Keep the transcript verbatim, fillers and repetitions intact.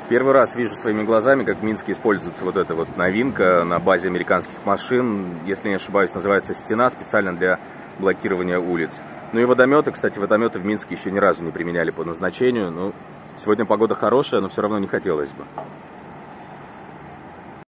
Первый раз вижу своими глазами, как в Минске используется вот эта вот новинка на базе американских машин. Если не ошибаюсь, называется «Стена», специально для блокирования улиц. Ну и водометы, кстати, водометы в Минске еще ни разу не применяли по назначению. Ну, сегодня погода хорошая, но все равно не хотелось бы.